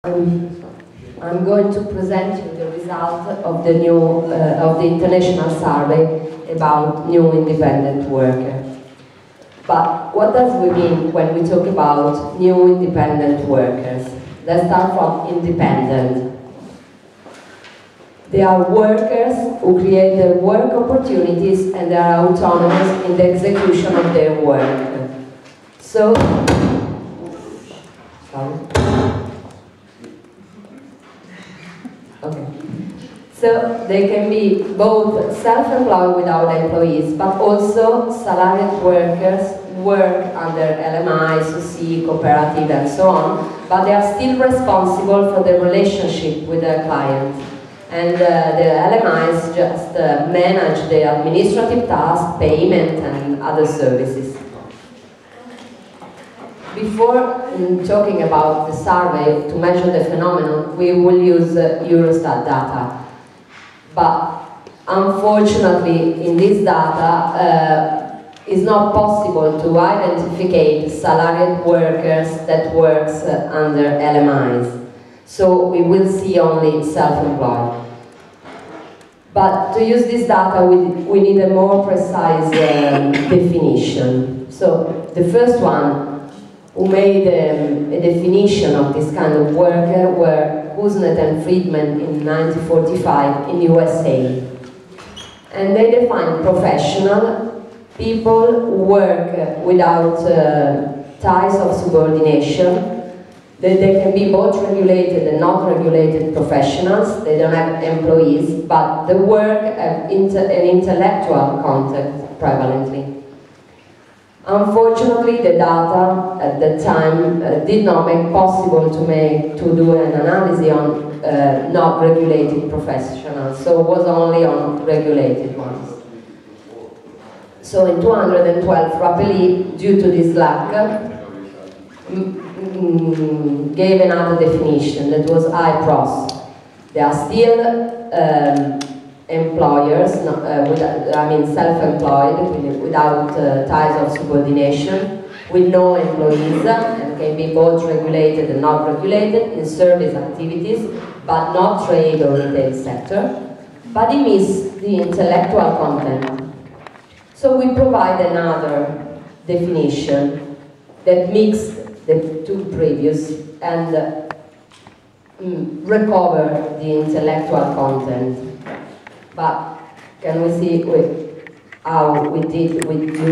I'm going to present you the result of the international survey about new independent workers. But what does we mean when we talk about new independent workers? Let's start from independent. They are workers who create their work opportunities and they are autonomous in the execution of their work. So, So they can be both self-employed without employees, but also salaried workers who work under LMI, SOC, cooperative and so on, but they are still responsible for the relationship with their client. And the LMIs just manage the administrative tasks, payment and other services. Before talking about the survey to measure the phenomenon, we will use Eurostat data. But unfortunately, in this data, it's not possible to identify salaried workers that works under LMIs. So we will see only self-employed. But to use this data, we need a more precise definition. So the first one who made a definition of this kind of worker were Kuznets and Friedman in 1945 in USA. And they defined professional people who work without ties of subordination. They can be both regulated and not regulated professionals. They don't have employees, but the work have an intellectual contact prevalently. Unfortunately, the data at that time did not make possible to do an analysis on not regulated professionals, so it was only on regulated ones. So in 212, Rapelli, due to this lack, gave another definition that was IPROS. They are still employers, self-employed, without ties of subordination, with no employees, and can be both regulated and not regulated in service activities, but not trade or retail sector. But it means the intellectual content. So we provide another definition that mixes the two previous and recover the intellectual content. But can we see how we did with